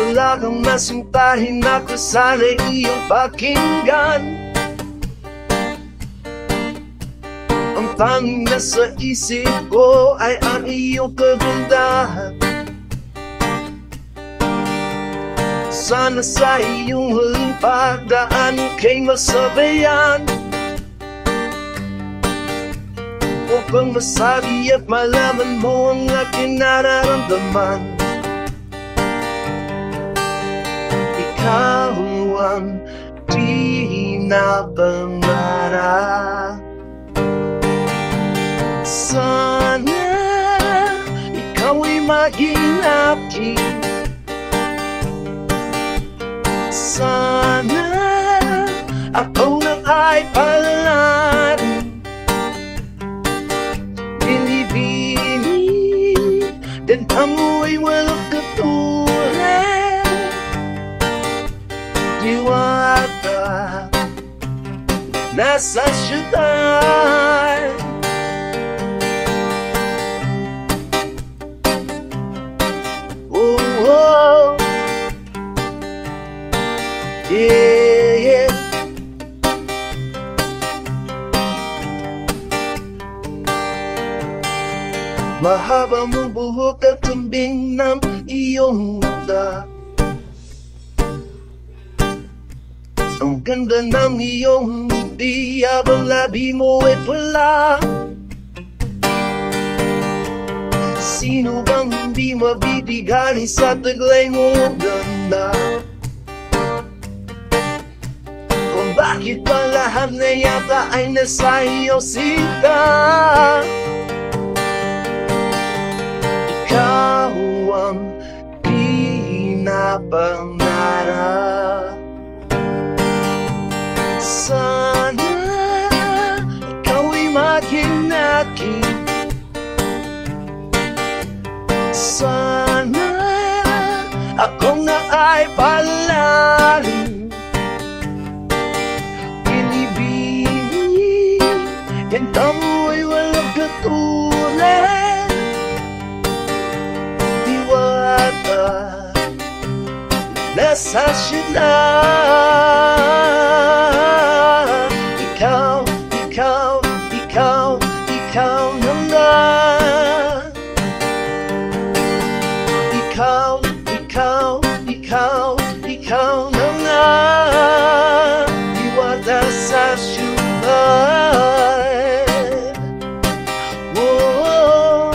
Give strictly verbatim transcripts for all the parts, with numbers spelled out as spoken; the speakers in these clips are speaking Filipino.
wala kang masintahin, ako sana'y iyong pakinggan. Ang tanging nasa isip ko ay ang iyong kagandahan. Sana sa iyong huling pagdaan kay masabayan. Upang masabi at malaman mo ang aking nararamdaman. Ikaw ang pinapangarap. Sana ikaw ay maging akin. Sana ako na ay palarin. Bilibini din amoy walang katulad. Diwata nasa Syuda. Oh, oh. Yeah, yeah. Mahaba mong buhok at tumbing ng iyong muda. Ang ganda ng iyong ngiti, habang labi mo ay pula. Sino bang hindi mabibigani sa taglay mong ganda? Kung bakit ba lahat na yata ay nasa iyong sita? Ikaw ang pinapangarap. Sana ikaw ay maging akin. Sana ako na ay palarin. Binibini yan amoy walang katulad. Diwata nasa Syuda. Ikaw, ikaw, ikaw, ikaw na nga. Ikaw, ikaw, ikaw, ikaw na nga. Diwata sa Syuda. Oh,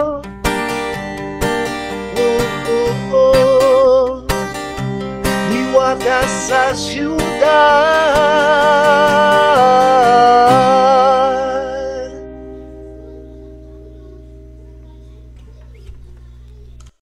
oh, oh, oh. Diwata sa Syuda.